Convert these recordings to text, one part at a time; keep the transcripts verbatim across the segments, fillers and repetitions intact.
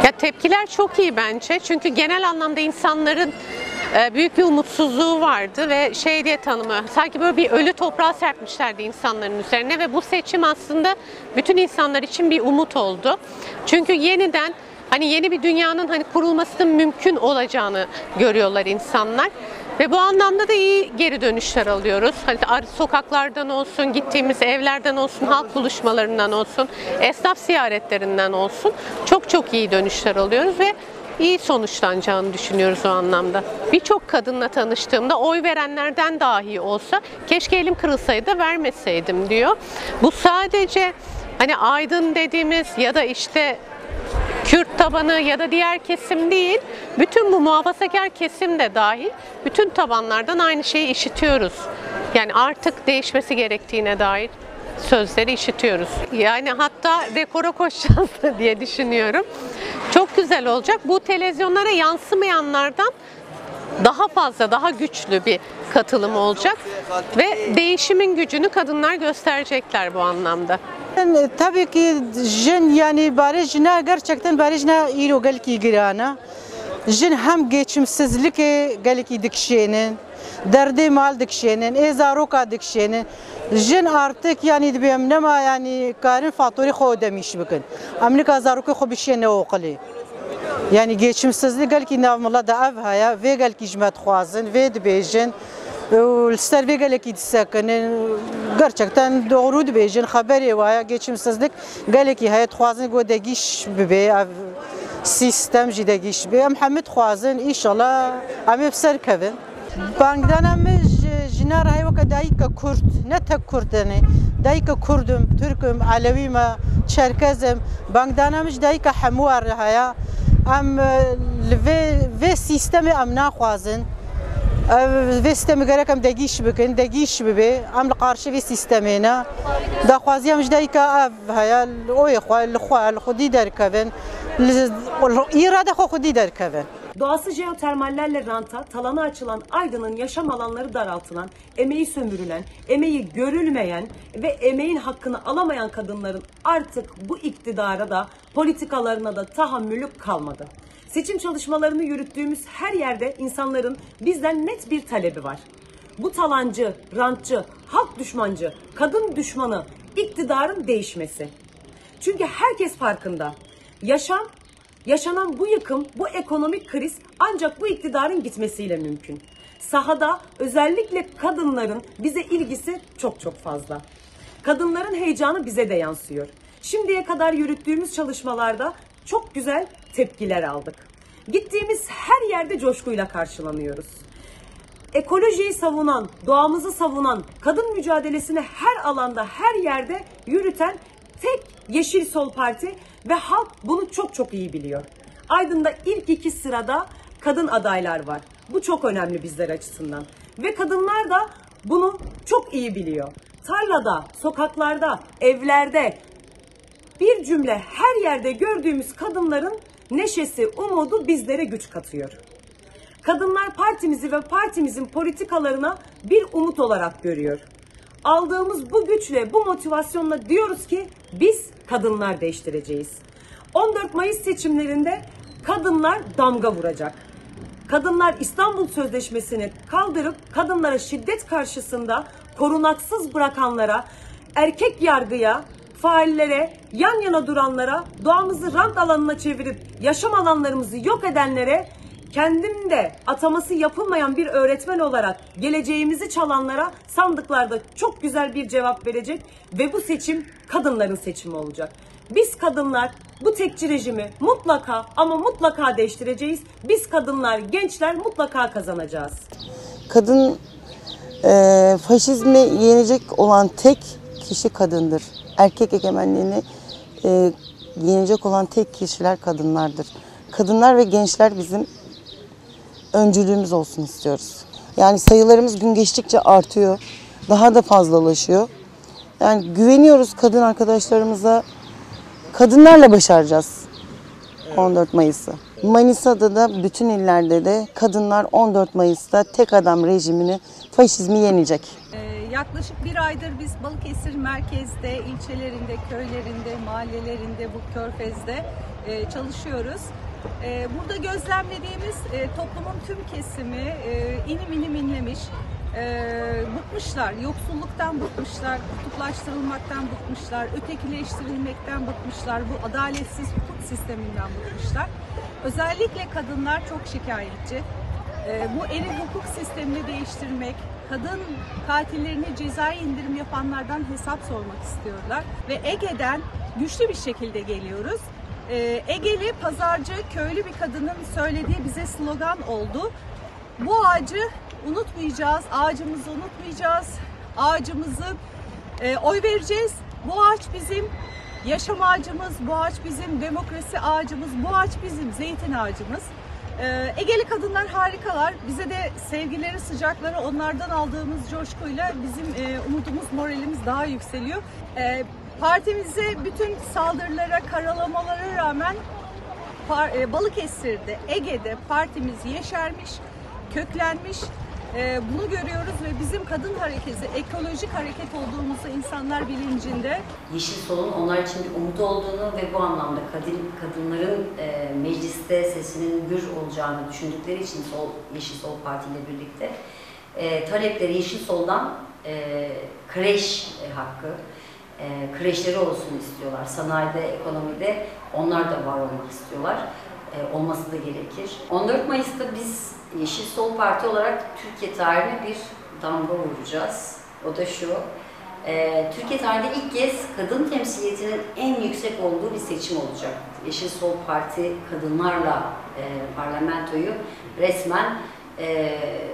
Ya tepkiler çok iyi bence. Çünkü genel anlamda insanların e, büyük bir umutsuzluğu vardı ve şey diye tanımı, sanki böyle bir ölü toprağa serpmişlerdi insanların üzerine ve bu seçim aslında bütün insanlar için bir umut oldu. Çünkü yeniden hani yeni bir dünyanın hani kurulmasının mümkün olacağını görüyorlar insanlar. Ve bu anlamda da iyi geri dönüşler alıyoruz. Hani sokaklardan olsun, gittiğimiz evlerden olsun, halk buluşmalarından olsun, esnaf ziyaretlerinden olsun çok çok iyi dönüşler alıyoruz ve iyi sonuçlanacağını düşünüyoruz o anlamda. Birçok kadınla tanıştığımda oy verenlerden dahi olsa keşke elim kırılsaydı da vermeseydim diyor. Bu sadece hani aydın dediğimiz ya da işte Kürt tabanı ya da diğer kesim değil, bütün bu muhafazakar kesim de dahil bütün tabanlardan aynı şeyi işitiyoruz. Yani artık değişmesi gerektiğine dair sözleri işitiyoruz. Yani hatta rekora koşacağız diye düşünüyorum. Çok güzel olacak. Bu televizyonlara yansımayanlardan daha fazla, daha güçlü bir katılım olacak ve değişimin gücünü kadınlar gösterecekler bu anlamda. Yani, tabii ki jin yani barajına gerçekten barajına ilo gelki girana. Jin hem geçimsizlik gelki dikşenin, derdi mal dikşenin, ezaroka dikşenin. Jin artık yani dibem nema yani karın faturayı xo demiş bakın. Amerika zaroka xo bir şey ne okuli. Yani geçimsizlik gelki navmala da ev haya ve gelki jmet xwazın ve dibejin. Ser ve geleki disakının gerçekten doğru dibejin haberi var geçimsizlik geleki hayat xwazın go degiş bibe sistem jidegiş be Muhammed xwazın inşallah am ser kevin bangdan am jinar hay vaka dayka Kürt ne tek Kürtene dayka Kürdüm Türküm Alevim Çerkezim bangdan am dayka hamwar haya am ve ve sistemi am naxwazın ve sistemi gerekam degiş bikin, degiş bibe, am karşı ve sistemine. Da xwaziyam jdayka ev hayal, oy xwal, xwal, xudi derkevin, irade xo xudi derkevin. Doğası jeotermallerle ranta, talana açılan Aydın'ın yaşam alanları daraltılan, emeği sömürülen, emeği görülmeyen ve emeğin hakkını alamayan kadınların artık bu iktidara da politikalarına da tahammülü kalmadı. Seçim çalışmalarını yürüttüğümüz her yerde insanların bizden net bir talebi var. Bu talancı, rantçı, halk düşmancı, kadın düşmanı iktidarın değişmesi. Çünkü herkes farkında. Yaşam, yaşanan bu yıkım, bu ekonomik kriz ancak bu iktidarın gitmesiyle mümkün. Sahada özellikle kadınların bize ilgisi çok çok fazla. Kadınların heyecanı bize de yansıyor. Şimdiye kadar yürüttüğümüz çalışmalarda çok güzel tepkiler aldık. Gittiğimiz her yerde coşkuyla karşılanıyoruz. Ekolojiyi savunan, doğamızı savunan, kadın mücadelesini her alanda, her yerde yürüten tek Yeşil Sol Parti ve halk bunu çok çok iyi biliyor. Aydın'da ilk iki sırada kadın adaylar var. Bu çok önemli bizler açısından. Ve kadınlar da bunu çok iyi biliyor. Tarlada, sokaklarda, evlerde, bir cümle her yerde gördüğümüz kadınların neşesi, umudu bizlere güç katıyor. Kadınlar partimizi ve partimizin politikalarına bir umut olarak görüyor. Aldığımız bu güçle, bu motivasyonla diyoruz ki biz kadınlar değiştireceğiz. on dört Mayıs seçimlerinde kadınlar damga vuracak. Kadınlar İstanbul Sözleşmesi'ni kaldırıp kadınlara şiddet karşısında korunaksız bırakanlara, erkek yargıya, faillere, yan yana duranlara, doğamızı rant alanına çevirip yaşam alanlarımızı yok edenlere, kendim de ataması yapılmayan bir öğretmen olarak geleceğimizi çalanlara sandıklarda çok güzel bir cevap verecek ve bu seçim kadınların seçimi olacak. Biz kadınlar bu tekçi rejimi mutlaka ama mutlaka değiştireceğiz. Biz kadınlar, gençler mutlaka kazanacağız. Kadın e, faşizmi yenecek olan tek kişi kadındır. Erkek egemenliğini e, yenecek olan tek kişiler kadınlardır. Kadınlar ve gençler bizim öncülüğümüz olsun istiyoruz. Yani sayılarımız gün geçtikçe artıyor. Daha da fazlalaşıyor. Yani güveniyoruz kadın arkadaşlarımıza. Kadınlarla başaracağız on dört Mayıs'ı. Manisa'da da bütün illerde de kadınlar on dört Mayıs'ta tek adam rejimini, faşizmi yenecek. Yaklaşık bir aydır biz Balıkesir merkezde, ilçelerinde, köylerinde, mahallelerinde, bu körfezde e, çalışıyoruz. E, burada gözlemlediğimiz e, toplumun tüm kesimi e, inim inim inlemiş. Ee, bıkmışlar, yoksulluktan bıkmışlar, kutuplaştırılmaktan bıkmışlar, ötekileştirilmekten bıkmışlar, bu adaletsiz hukuk sisteminden bıkmışlar. Özellikle kadınlar çok şikayetçi. Ee, bu eril hukuk sistemini değiştirmek, kadın katillerine cezai indirim yapanlardan hesap sormak istiyorlar. Ve Ege'den güçlü bir şekilde geliyoruz. Ee, Egeli, pazarcı, köylü bir kadının söylediği bize slogan oldu. Bu ağacı unutmayacağız, ağacımızı unutmayacağız, ağacımızı e, oy vereceğiz. Bu ağaç bizim yaşam ağacımız, bu ağaç bizim demokrasi ağacımız, bu ağaç bizim zeytin ağacımız. E, Egeli kadınlar harikalar, bize de sevgileri, sıcakları, onlardan aldığımız coşkuyla bizim e, umudumuz, moralimiz daha yükseliyor. E, partimize bütün saldırılara, karalamalara rağmen Balıkesir'de, Ege'de partimiz yeşermiş, köklenmiş. Ee, bunu görüyoruz ve bizim kadın hareketi, ekolojik hareket olduğumuzu insanlar bilincinde. Yeşil Sol'un onlar için bir umut olduğunu ve bu anlamda kadın kadınların e, mecliste sesinin gür olacağını düşündükleri için Sol, Yeşil Sol Parti ile birlikte e, talepleri Yeşil Sol'dan e, kreş e, hakkı, e, kreşleri olsun istiyorlar. Sanayide, ekonomide onlar da var olmak istiyorlar. E, olması da gerekir. on dört Mayıs'ta biz Yeşil Sol Parti olarak Türkiye tarihine bir damga vuracağız. O da şu, e, Türkiye tarihinde ilk kez kadın temsiliyetinin en yüksek olduğu bir seçim olacak. Yeşil Sol Parti kadınlarla e, parlamentoyu resmen e,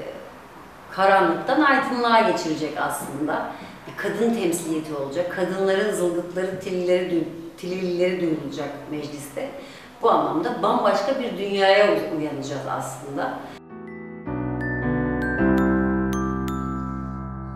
karanlıktan aydınlığa geçirecek aslında. Bir kadın temsiliyeti olacak. Kadınların zılgıtları, tilleri, tillileri duyulacak mecliste. Bu anlamda bambaşka bir dünyaya uyanacağız aslında.